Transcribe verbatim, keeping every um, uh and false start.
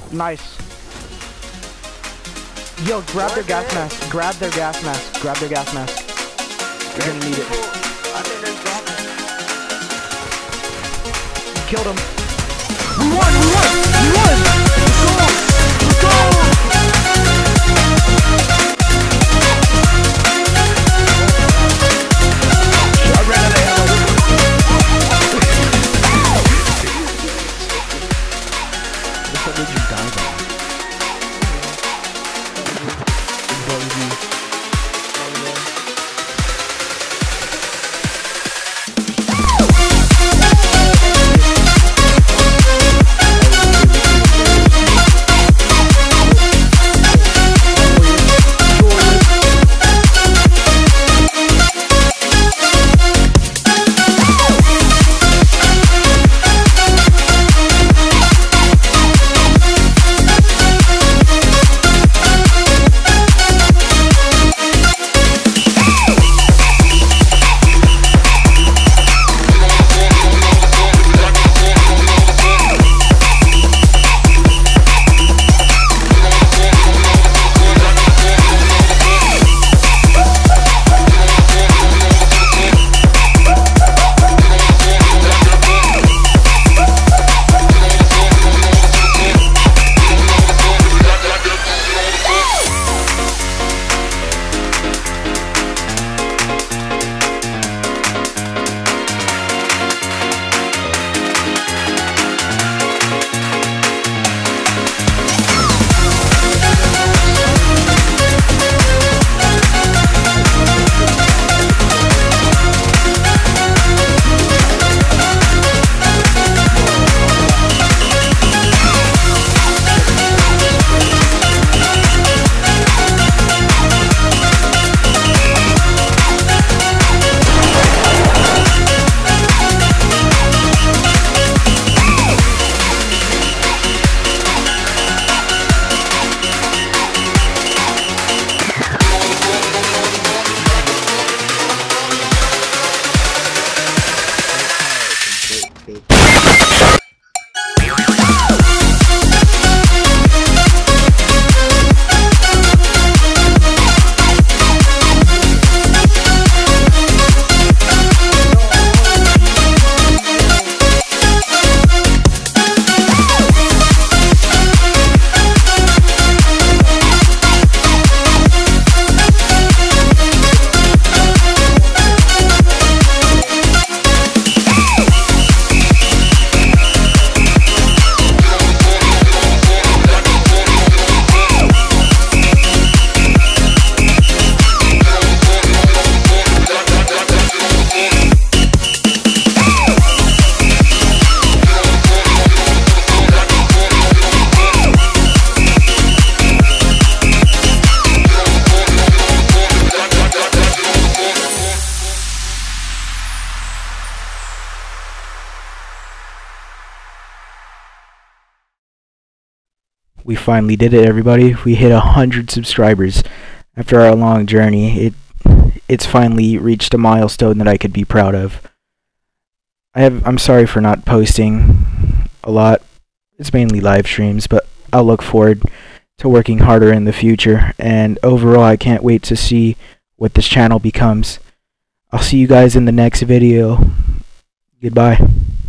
Nice. Yo, grab their gas mask. Grab their gas mask. Grab their gas mask. You're gonna need it. Killed him. We won! We won! We won! Let's go! Let's go! I ran out of ammo. What did you die by? We finally did it, everybody. We hit a hundred subscribers after our long journey. It it's finally reached a milestone that I could be proud of. I have I'm sorry for not posting a lot. It's mainly live streams, but I'll look forward to working harder in the future. And overall, I can't wait to see what this channel becomes. I'll see you guys in the next video. Goodbye.